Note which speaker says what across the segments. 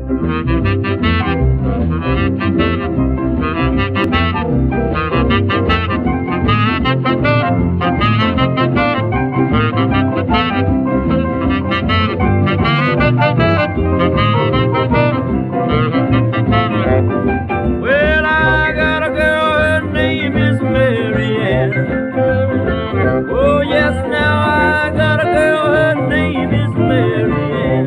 Speaker 1: Well, I got a girl, her name is Mary Ann. Oh, yes, now I got a girl, her name is Mary Ann.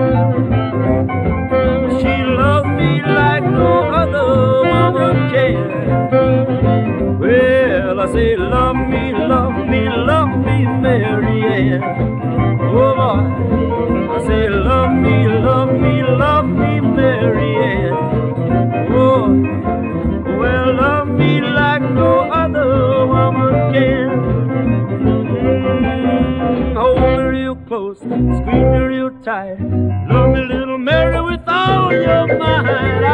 Speaker 1: She loves me like no other woman can. Well, I say, love me, love me, love me, Mary Ann. Oh, boy, I say, love me, love me, love me, Mary Ann. Oh, well, love me like no other woman can. Hold me real close, squeeze me real tight. Love me, little Mary, with all your might.